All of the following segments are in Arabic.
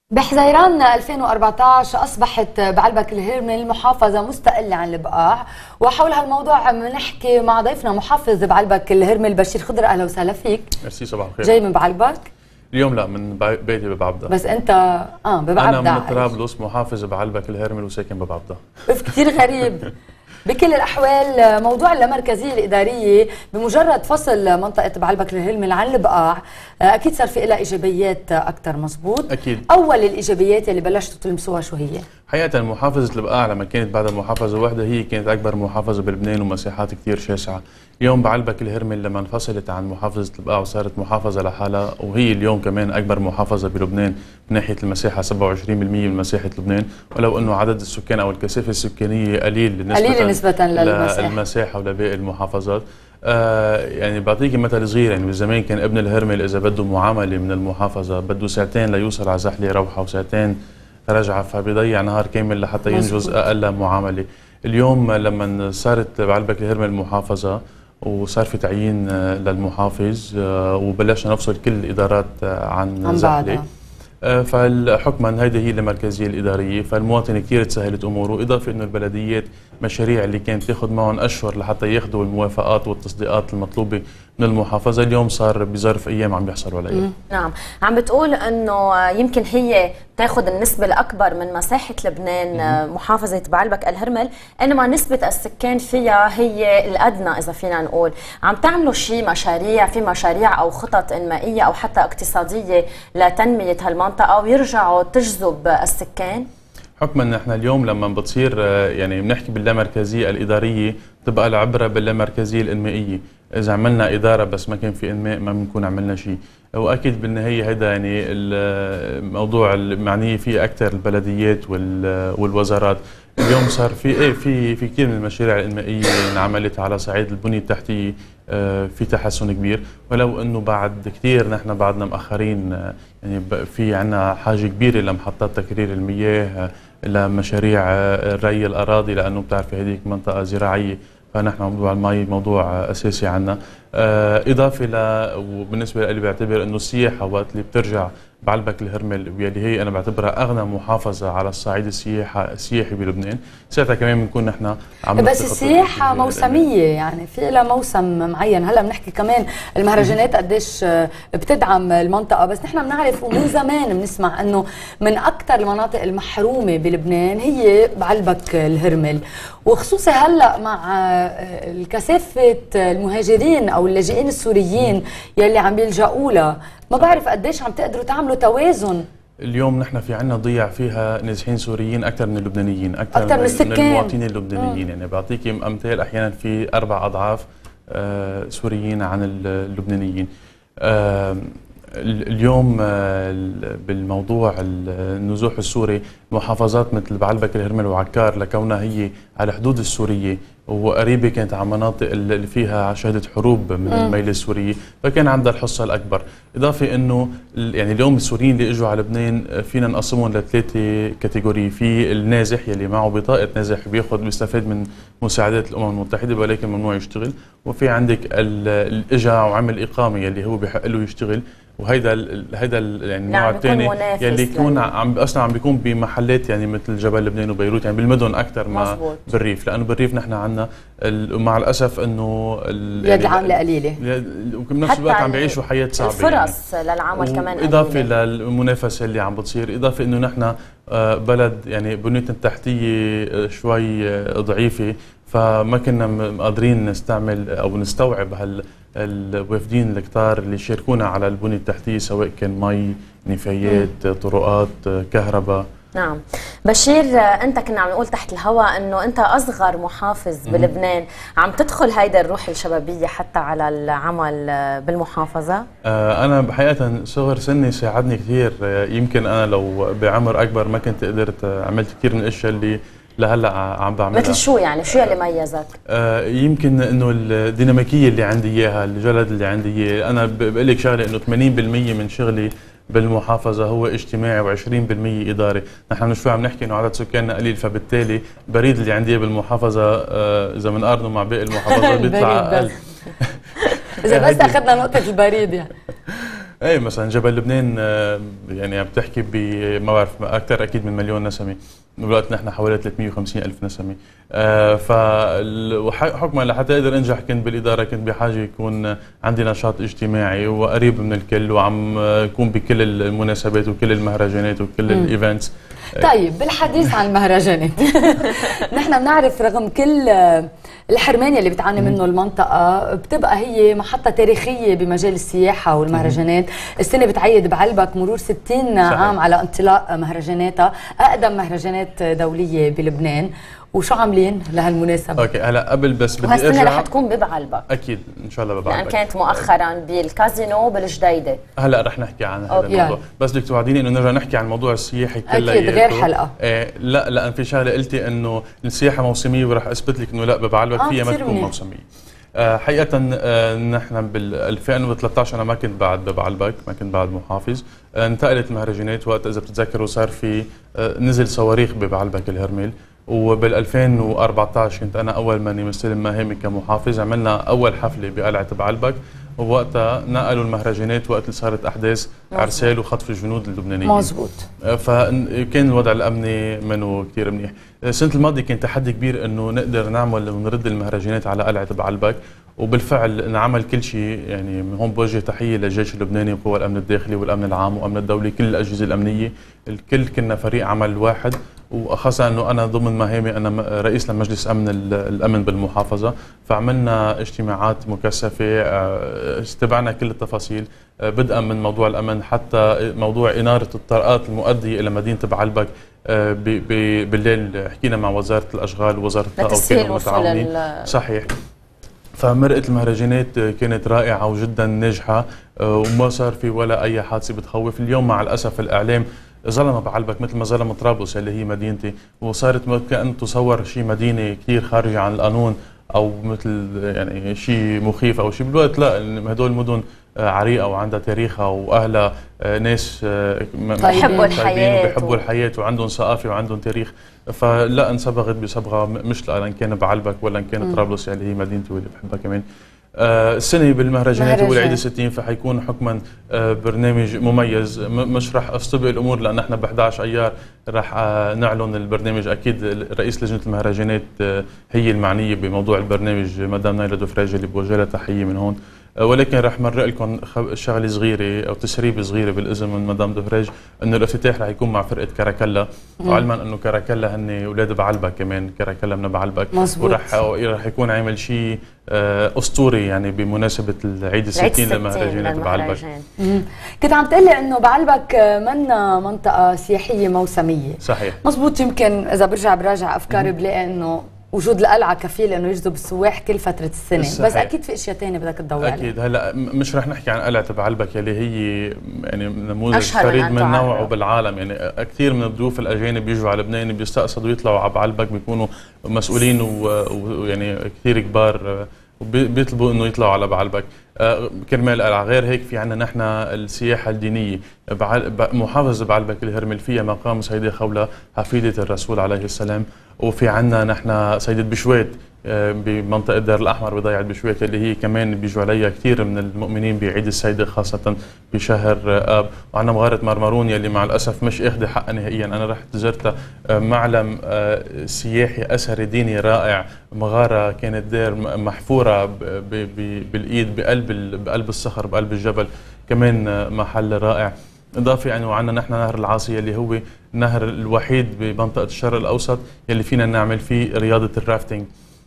بحزيران 2014 أصبحت بعلبك الهرمل محافظة مستقلة عن البقاع، وحول هالموضوع بنحكي مع ضيفنا محافظ بعلبك الهرمل بشير خضر. أهلا وسهلا فيك. ميرسي، صباح الخير. جاي من بعلبك؟ اليوم لا، من بيتي ببعبدة. بس أنت ببعبدة. أنا من طرابلس، محافظ بعلبك الهرمل وساكن ببعبدة. كثير غريب. بكل الأحوال موضوع اللامركزية الإدارية بمجرد فصل منطقة بعلبك الهرمل عن البقاع أكيد صار في لها إيجابيات أكثر. مزبوط؟ أكيد. أول الإيجابيات اللي بلشتوا تلمسوها شو هي؟ حقيقة محافظة البقاع لما كانت بعد محافظة واحدة هي كانت أكبر محافظة بلبنان ومساحات كثير شاسعة. اليوم بعلبك الهرمل لما انفصلت عن محافظة البقاع وصارت محافظة لحالها، وهي اليوم كمان أكبر محافظة بلبنان من ناحية المساحة، 27% من مساحة لبنان، ولو أنه عدد السكان أو الكثافة السكانية قليل نسبة للمساحة ولباقي المحافظات. يعني بعطيكي مثل صغير، يعني بالزمان كان ابن الهرمل إذا بده معاملة من المحافظة بده ساعتين ليوصل على زحلة روحة وساعتين رجعة، فبيضيع نهار كامل لحتى ينجز أقل معاملة. اليوم لما صارت بعلبك الهرمل محافظة وصار في تعيين للمحافظ وبلشنا نفصل كل الإدارات عن زحلة، فحكما هيدي هي المركزية الإدارية، فالمواطن كثير تسهلت أموره. إضافة إنه البلديات مشاريع اللي كانت تاخذ معهم أشهر لحتى ياخذوا الموافقات والتصديقات المطلوبة من المحافظة، اليوم صار بظرف أيام عم بيحصلوا عليها. نعم، عم بتقول إنه يمكن هي تاخذ النسبة الأكبر من مساحة لبنان محافظة بعلبك الهرمل، إنما نسبة السكان فيها هي الأدنى إذا فينا نقول. عم تعملوا شيء مشاريع أو خطط إنمائية أو حتى اقتصادية لتنمية هالمنطقة ويرجعوا تجذب السكان؟ حكما ان احنا اليوم لما بتصير يعني بنحكي باللامركزيه الاداريه، تبقى العبره باللامركزيه الانمائيه. اذا عملنا اداره بس ما كان في انماء ما بنكون عملنا شيء، واكيد بالنهايه هذا يعني الموضوع المعني فيه اكثر البلديات والوزارات. اليوم صار في كثير من المشاريع الانمائيه انعملت على صعيد البنيه التحتيه، في تحسن كبير، ولو انه بعد كثير نحن بعدنا مأخرين. يعني في عندنا حاجه كبيره لمحطات تكرير المياه، لمشاريع ري الاراضي، لانه بتعرفي هذيك منطقه زراعيه، فنحن موضوع المي موضوع اساسي عنا. اضافه وبالنسبه لي بعتبر انه السياحه وقت اللي بترجع بعلبك الهرمل، واللي هي انا بعتبرها اغنى محافظه على الصعيد السياحي بلبنان، ساعتها كمان بنكون نحن عم بس السياحه موسميه، يعني في لها موسم معين. هلا بنحكي كمان المهرجانات قديش بتدعم المنطقه، بس نحن بنعرف ومن زمان بنسمع انه من اكثر المناطق المحرومه بلبنان هي بعلبك الهرمل، وخصوصا هلا مع الكثافه المهاجرين او اللاجئين السوريين يلي عم بيلجأوا لها. ما بعرف قديش عم تقدروا تعملوا توازن. اليوم نحن في عنا ضيع فيها نازحين سوريين اكثر من اللبنانيين، اكثر من السكان، من المواطنين اللبنانيين. يعني بعطيكي امثال، احيانا في 4 أضعاف سوريين عن اللبنانيين. اليوم بالموضوع النزوح السوري، محافظات مثل بعلبك الهرمل وعكار لكونها هي على حدود السوريه وقريبه كانت على مناطق اللي فيها شهدت حروب من الميله السوريه، فكان عندها الحصه الاكبر. اضافه انه يعني اليوم السوريين اللي اجوا على لبنان فينا نقسمهم ل3 كاتيجوري. في النازح يلي معه بطاقه نازح بيستفاد من مساعدات الامم المتحده ولكن ممنوع يشتغل، وفي عندك اللي اجى وعمل اقامه يلي هو بحق له يشتغل، وهيدا يعني النوع الثاني يلي يكون اصلا عم بيكون بمحلات يعني مثل جبل لبنان وبيروت، يعني بالمدن اكثر ما بالريف، لانه بالريف نحن عندنا ومع الاسف انه اليد العامله قليله، وبنفس الوقت عم بيعيشوا حياه صعبه. الفرص يعني للعمل كمان اضافه للمنافسه اللي عم بتصير، اضافه انه نحن بلد يعني بنيتنا التحتيه شوي ضعيفه، فما كنا قادرين نستعمل او نستوعب الوافدين الكتار اللي يشاركونا على البنية التحتية، سواء كان مي، نفايات، طرقات، كهرباء. نعم. بشير، انت كنا عم نقول تحت الهواء انه انت اصغر محافظ بلبنان، عم تدخل هيدا الروح الشبابيه حتى على العمل بالمحافظه؟ انا بحقيقه صغر سني ساعدني كثير. يمكن انا لو بعمر اكبر ما كنت قدرت عملت كثير من الاشياء اللي لهلا عم بعملها. مثل شو يعني؟ شو اللي ميزك؟ يمكن انه الديناميكيه اللي عندي اياها، الجلد اللي عندي اياه. انا بقول لك شغله، انه 80% من شغلي بالمحافظه هو اجتماعي و20% اداري. نحن شوي عم نحكي انه عدد سكاننا قليل، فبالتالي البريد اللي عندي بالمحافظه اذا بنقارنه مع باقي المحافظات بيطلع اقل. اذا بس اخذنا نقطه البريد يعني ايه مثلا جبل لبنان يعني عم تحكي ما بعرف اكثر اكيد من مليون نسمه، دلوقتي نحن حوالي 350 الف نسمه. وحكما لحتى اقدر انجح كنت بالاداره كنت بحاجه يكون عندي نشاط اجتماعي وقريب من الكل، وعم اكون بكل المناسبات وكل المهرجانات وكل الايفنتس. طيب بالحديث عن المهرجانات نحن بنعرف رغم كل الحرمان اللي بتعاني منه المنطقة بتبقى هي محطة تاريخية بمجال السياحة والمهرجانات. السنة بتعيد بعلبك مرور 60 عام على انطلاق مهرجاناتها، أقدم مهرجانات دولية بلبنان. وشو عاملين لهالمناسبة؟ اوكي هلا قبل بس بدي وهالسنة رح تكون ببعلبك اكيد ان شاء الله ببعلبك، يعني كانت مؤخرا بالكازينو بالجديدة. هلا رح نحكي عن هذا الموضوع، بس بدك توعديني انه نرجع نحكي عن الموضوع السياحي كله اكيد غير حلقة. لا لان في شغله قلتي انه السياحة موسمية، ورح اثبت لك انه لا ببعلبك فيها ما تكون موسمية. حقيقة نحن بال 2013 انا ما كنت بعد ببعلبك، ما كنت بعد محافظ، انتقلت المهرجانات وقت اذا بتتذكروا صار في نزل صواريخ ببعلبك الهرمل. وبال 2014 كنت انا اول ماني مستلم مهامي كمحافظ، عملنا اول حفله بقلعه بعلبك، ووقتها نقلوا المهرجانات وقت اللي صارت احداث عرسال وخطف الجنود اللبنانيين. مزبوط. فكان الوضع الامني منه كثير منيح. السنه الماضيه كان تحدي كبير انه نقدر نعمل ونرد المهرجانات على قلعه بعلبك، وبالفعل انعمل كل شيء. يعني من هون بوجه تحيه للجيش اللبناني وقوى الامن الداخلي والامن العام والامن الدولي، كل الاجهزه الامنيه، الكل كنا فريق عمل واحد. وخاصه انه انا ضمن مهامي انا رئيس لمجلس الامن بالمحافظه، فعملنا اجتماعات مكثفه، استبعنا كل التفاصيل بدءا من موضوع الامن حتى موضوع اناره الطرقات المؤديه الى مدينه بعلبك. بالليل حكينا مع وزاره الاشغال ووزاره الطاقه وكانوا متعاونين. صحيح. فمرقة المهرجانات كانت رائعة وجدا ناجحة، وما صار في ولا أي حادثة بتخوف. اليوم مع الأسف الإعلام ظلم بعلبك مثل ما ظلم طرابلس اللي هي مدينتي، وصارت كأن تصور شيء مدينة كثير خارجة عن القانون أو مثل يعني شيء مخيف أو شيء. بالوقت لا، هدول المدن عريقة وعندها تاريخها وأهلها ناس بيحبوا الحياة وبيحبوا الحياة وعندهم ثقافة وعندهم تاريخ. فلا انصبغت بصبغة مش لأن كان بعلبك ولا إن كان طرابلس اللي هي مدينتي واللي بحبها كمان. السنة بالمهرجانات والعيد الستين فحيكون حكما برنامج مميز. مش رح استبق الامور لان احنا ب 11 ايار رح نعلن البرنامج. اكيد رئيس لجنة المهرجانات هي المعنية بموضوع البرنامج مدام نايلة دوفراجي اللي بوجه لها تحية من هون، ولكن رح مرق لكم شغله صغيره او تسريبه صغيره بالاذن من مدام دوفراج انه الافتتاح رح يكون مع فرقه كاراكلا، وعلما انه كاراكلا هن اولاد بعلبك كمان، كاراكلا من بعلبك، ورح يكون عامل شيء اسطوري يعني بمناسبه العيد الستين لمهرجانات بعلبك. كنت عم تقلي انه بعلبك منا منطقه سياحيه موسميه. صحيح مزبوط. يمكن اذا براجع افكاري بلاقي انه وجود القلعه كفيل انه يجذب السواح كل فتره السنه. صحيح. بس اكيد في اشياء ثانيه بدك تدور عليها. اكيد. هلا مش رح نحكي عن قلعه بعلبك يلي هي يعني نموذج فريد من نوعه بالعالم. يعني كثير من الضيوف الاجانب بيجوا على لبنان بيستقصدوا يطلعوا على بعلبك، بيكونوا مسؤولين ويعني كثير كبار بيطلبوا انه يطلعوا على بعلبك كرمال القلعه. غير هيك في عندنا نحن السياحه الدينيه. محافظه بعلبك الهرمل فيها مقام سيده خولة حفيده الرسول عليه السلام، وفي عندنا نحن سيده بشوات بمنطقه دار الاحمر بضيعه بشوات اللي هي كمان بيجوا عليها كثير من المؤمنين بعيد السيده خاصه بشهر اب. وعندنا مغاره مرمرون يلي مع الاسف مش اخذه حقها نهائيا. انا رحت زرتها، معلم سياحي اثري ديني رائع. مغاره كانت دير محفوره بالايد بقلب الصخر بقلب الجبل، كمان محل رائع. إضافة أنه عندنا نحن نهر العاصية اللي هو النهر الوحيد بمنطقة الشرق الأوسط يلي فينا نعمل فيه رياضة الرافتنج.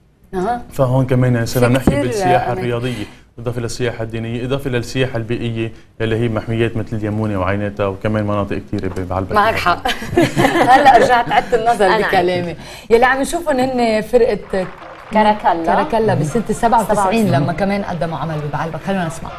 فهون كمان يعني صرنا نحكي بالسياحة الرياضية، إضافة للسياحة الدينية، إضافة للسياحة البيئية اللي هي محميات مثل اليمونة وعيناتها وكمان مناطق كثيرة بعلبك. معك حق. هلا رجعت عدت النظر بكلامي. يلي عم نشوفهم هن فرقة كاراكلا بسنة 97 لما كمان قدموا عمل ببعلبك. خلونا نسمع.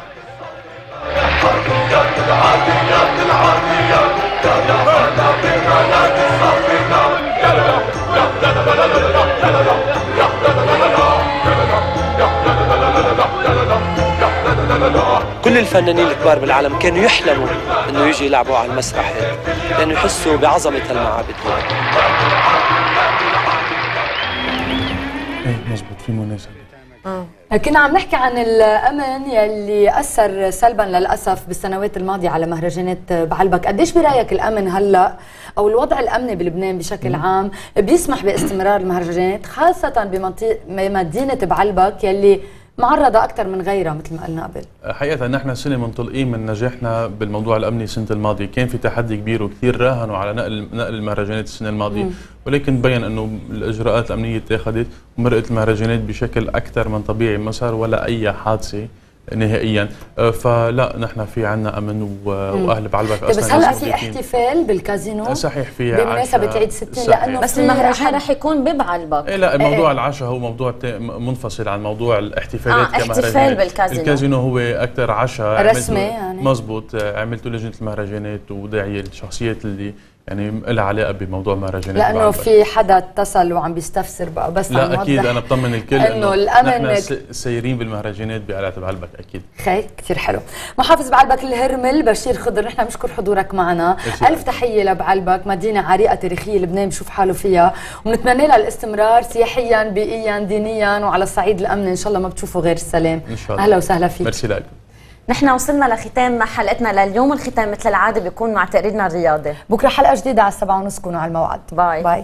كل الفنانين الكبار بالعالم كانوا يحلموا انه يجي يلعبوا على المسرح هيك، لانه يحسوا بعظمه المعابد. ايه مزبوط، في مناسبة. كنا عم نحكي عن الأمن يلي أثر سلبا للأسف بالسنوات الماضية على مهرجانات بعلبك. قديش برأيك الأمن هلأ أو الوضع الأمني بلبنان بشكل عام بيسمح باستمرار المهرجانات خاصة بمدينة بعلبك يلي معرضة أكثر من غيرها مثل ما قلنا قبل؟ حقيقة نحن سنة منطلقين من نجاحنا بالموضوع الأمني السنة الماضية، كان في تحدي كبير وكثير راهنوا على نقل المهرجانات السنة الماضية، ولكن بين أنه الإجراءات الأمنية اتخذت ومرقت المهرجانات بشكل أكثر من طبيعي، ما صار ولا أي حادثة نهائيا. فلا نحن في عنا امن واهل بعلبك اصلا. بس هلا في احتفال بالكازينو صحيح في بمناسبه عيد 60 لانه بس المهرجان رح يكون ببعلبك. لا موضوع العشاء هو موضوع منفصل عن موضوع الاحتفالات كمهرجان. احتفال بالكازينو. الكازينو هو اكثر عشاء رسمي يعني مزبوط. عملته لجنه المهرجانات وداعي الشخصيات اللي يعني لها علاقه بموضوع المهرجانات لانه في حدا اتصل وعم بيستفسر بقى. بس لا اكيد انا بطمن الكل انه الامن نحن سيرين بالمهرجانات بقلعه بعلبك اكيد. خير كثير حلو. محافظ بعلبك الهرمل بشير خضر، نحن بنشكر حضورك معنا. الف تحيه لبعلبك، مدينه عريقه تاريخيه لبنان بشوف حاله فيها، ونتمنى لها الاستمرار سياحيا بيئيا دينيا وعلى الصعيد الامن ان شاء الله ما بتشوفوا غير السلام. ان شاء الله. اهلا وسهلا فيك. ميرسي لك. نحن وصلنا لختام حلقتنا لليوم، الختام مثل العاده بيكون مع تقريرنا الرياضي. بكره حلقه جديده على 7:30 كونوا على الموعد. باي باي.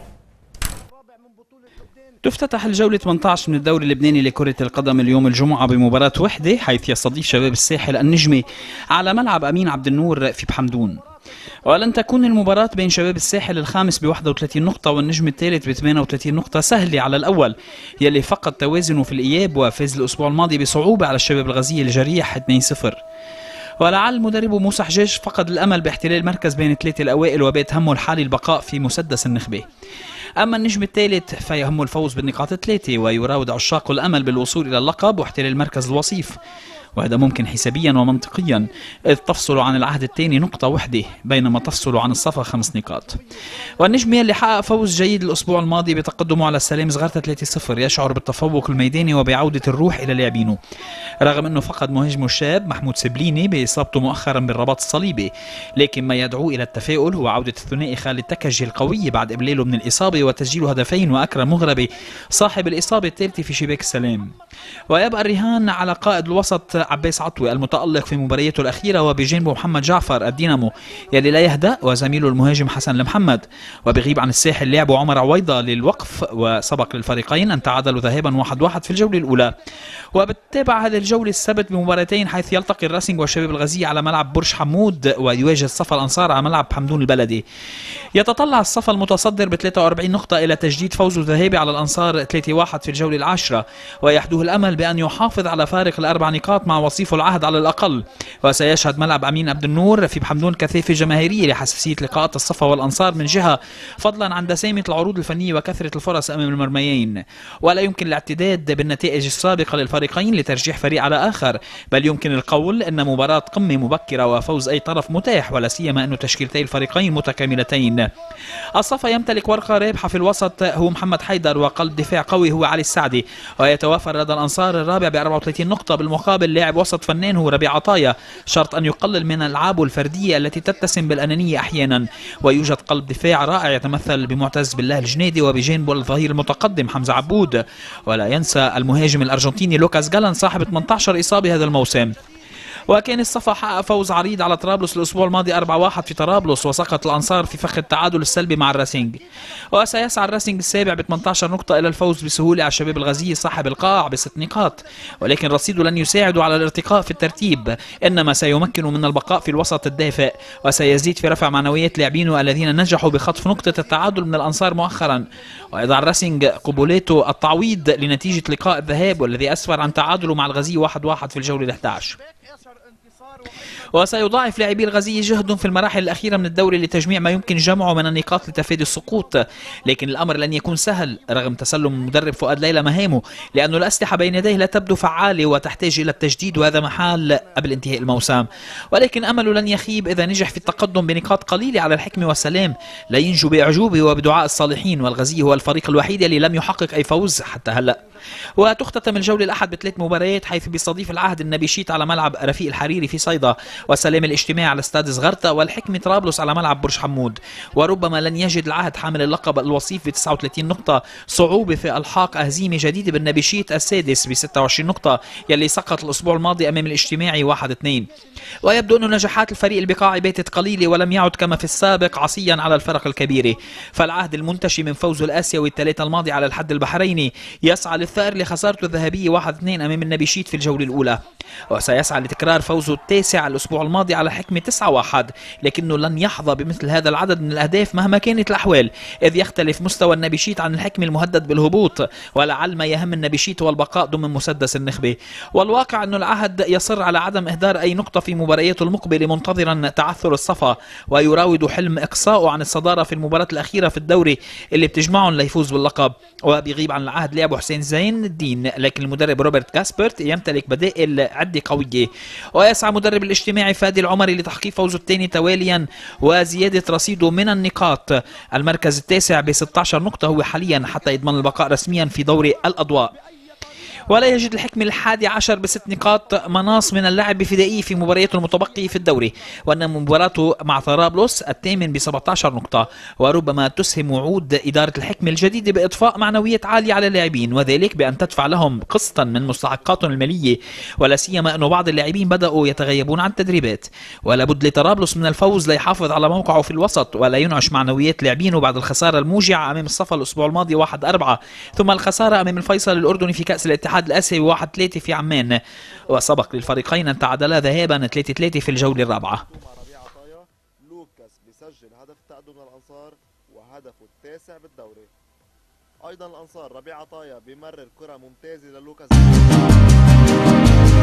تفتتح الجولة 18 من الدوري اللبناني لكرة القدم اليوم الجمعة بمباراة وحدة، حيث يستضيف شباب الساحل النجمة على ملعب أمين عبد النور في بحمدون. ولن تكون المباراة بين شباب الساحل الخامس ب 31 نقطة والنجم الثالث ب 38 نقطة سهلة على الأول يلي فقد توازنه في الإياب وفاز الأسبوع الماضي بصعوبة على الشباب الغزية الجريح 2-0. ولعل مدربه موسى حجاج فقد الأمل باحتلال مركز بين الثلاثة الأوائل وبات همه الحالي البقاء في مسدس النخبة. أما النجم الثالث فيهمه الفوز بالنقاط 3 ويراود عشاقه الأمل بالوصول إلى اللقب واحتلال مركز الوصيف، وهذا ممكن حسابيا ومنطقيا إذ تفصل عن العهد الثاني نقطة وحدة بينما تفصل عن الصفا 5 نقاط. والنجم اللي حقق فوز جيد الأسبوع الماضي بتقدمه على السلام صغارته 3-0 يشعر بالتفوق الميداني وبعودة الروح إلى لاعبينه، رغم أنه فقد مهاجمه الشاب محمود سبليني بإصابته مؤخرا بالرباط الصليبي، لكن ما يدعو إلى التفاؤل هو عودة الثنائي خالد تكجي القوي بعد إبلاله من الإصابة وتسجيل هدفين وأكرم مغربي صاحب الإصابة الثالثة في شباك السلام. ويبقى الرهان على قائد الوسط عباس عطوي المتألق في مبارياته الأخيرة وبجانبه محمد جعفر الدينامو يلي لا يهدأ وزميله المهاجم حسن المحمد. وبغيب عن الساحل لاعبه عمر عويضة للوقف، وسبق للفريقين أن تعادلوا ذهابا 1-1 في الجولة الأولى. وبتتابع هذه الجولة السبت بمباراتين حيث يلتقي الراسنج والشباب الغزية على ملعب برج حمود ويواجه الصفا الأنصار على ملعب حمدون البلدي. يتطلع الصفا المتصدر ب 43 نقطة إلى تجديد فوزه الذهابي على الأنصار 3-1 في الجولة العاشرة، ويحدوه الأمل بأن يحافظ على فارق ال4 نقاط مع وصيفه العهد على الأقل. وسيشهد ملعب أمين عبد النور في بحمدون كثافة جماهيرية لحساسية لقاءات الصفا والأنصار من جهة، فضلا عن دسامة العروض الفنية وكثرة الفرص أمام المرميين. ولا يمكن الاعتداد بالنتائج السابقة للفريقين لترجيح فريق على آخر، بل يمكن القول أن مباراة قمة مبكرة وفوز أي طرف متاح، ولا سيما أن تشكيلتي الفريقين متكاملتين. الصفا يمتلك ورقة رابحة في الوسط هو محمد حيدر، وقلب دفاع قوي هو علي السعدي، ويتوافر لدى الأنصار الرابع ب 34 نقطة. بالمقابل لاعب وسط فنان هو ربيع عطايا، شرط أن يقلل من ألعابه الفردية التي تتسم بالأنانية أحيانا. ويوجد قلب دفاع رائع يتمثل بمعتز بالله الجنيدي وبجانبه الظهير المتقدم حمزة عبود، ولا ينسى المهاجم الأرجنتيني لوكاس جالان صاحب 18 إصابة هذا الموسم. وكان الصفا حقق فوز عريض على طرابلس الأسبوع الماضي 4-1 في طرابلس، وسقط الأنصار في فخ التعادل السلبي مع الراسينج. وسيسعى الراسينج السابع ب 18 نقطة إلى الفوز بسهولة على الشباب الغزية صاحب القاع ب6 نقاط، ولكن رصيده لن يساعده على الارتقاء في الترتيب، إنما سيمكنه من البقاء في الوسط الدافئ، وسيزيد في رفع معنويات لاعبينه الذين نجحوا بخطف نقطة التعادل من الأنصار مؤخرا. ويضع الراسينج قبولاته التعويض لنتيجة لقاء الذهاب والذي أسفر عن تعادله مع الغزية 1-1 في الجولة 11. وسيضاعف لاعبي الغزية جهدهم في المراحل الأخيرة من الدوري لتجميع ما يمكن جمعه من النقاط لتفادي السقوط، لكن الأمر لن يكون سهل رغم تسلم المدرب فؤاد ليلى مهامه، لأن الأسلحة بين يديه لا تبدو فعالة وتحتاج إلى التجديد، وهذا محال قبل انتهاء الموسم. ولكن أمله لن يخيب إذا نجح في التقدم بنقاط قليلة على الحكمة والسلام، لا ينجو بإعجوبه وبدعاء الصالحين، والغزية هو الفريق الوحيد اللي لم يحقق أي فوز حتى هلأ. وتختتم الجولة الأحد ب3 مباريات حيث بيستضيف العهد النبيشيت على ملعب رفيق الحريري في صيدا وسلام الاجتماعي على استاد صغرتا، والحكمة طرابلس على ملعب برج حمود. وربما لن يجد العهد حامل اللقب الوصيف ب 39 نقطة صعوبة في الحاق هزيمة جديدة بالنبيشيت السادس ب 26 نقطة يلي سقط الاسبوع الماضي امام الاجتماعي 1-2. ويبدو أن نجاحات الفريق البقاعي باتت قليلة ولم يعد كما في السابق عصيا على الفرق الكبيرة. فالعهد المنتشي من فوزه الآسيوي الثلاثة الماضي على الحد البحريني يسعى للثأر لخسارته الذهبية 1-2 أمام النبيشيت في الجولة الأولى، وسيسعى لتكرار فوزه التاسع الأسبوع الماضي على حكمة 9-1، لكنه لن يحظى بمثل هذا العدد من الأهداف مهما كانت الأحوال، إذ يختلف مستوى النبيشيت عن الحكمة المهدد بالهبوط، ولعل ما يهم النبيشيت هو البقاء ضمن مسدس النخبة. والواقع أن العهد يصر على عدم إهدار أي نقطة في مبارياته المقبلة منتظرا تعثر الصفا، ويراود حلم إقصائه عن الصدارة في المباراة الأخيرة في الدوري اللي بتجمعهم ليفوز باللقب. وبيغيب عن العهد لعبه حسين زين الدين، لكن المدرب روبرت كاسبرت يمتلك بدائل عدة قوية. ويسعى مدرب الاجتماعي فادي العمري لتحقيق فوزه الثاني تواليا وزيادة رصيده من النقاط. المركز التاسع ب 16 نقطة هو حاليا حتى يضمن البقاء رسميا في دوري الأضواء. ولا يجد الحكم 11 ب6 نقاط مناص من اللعب بفدائي في مبارياته المتبقية في الدوري، وأن مباراته مع طرابلس الثامن ب 17 نقطة. وربما تسهم وعود إدارة الحكم الجديدة بإضفاء معنويات عالية على اللاعبين، وذلك بأن تدفع لهم قسطا من مستحقاتهم المالية، ولا سيما أن بعض اللاعبين بدأوا يتغيبون عن التدريبات. ولا بد لطرابلس من الفوز ليحافظ على موقعه في الوسط ولا ينعش معنويات لاعبينه بعد الخسارة الموجعة أمام الصفا الأسبوع الماضي 1-4، ثم الخسارة أمام الفيصل الأردني في كأس الاتحاد الآسيوي 1-3 في عمان، وسبق للفريقين أن تعادلا ذهابا 3-3 في الجولة الرابعة. لوكاس بيسجل هدف التقدم للأنصار وهدفه التاسع بالدوري. أيضا الأنصار ربيع عطايا بيمرر كرة ممتازة للوكاس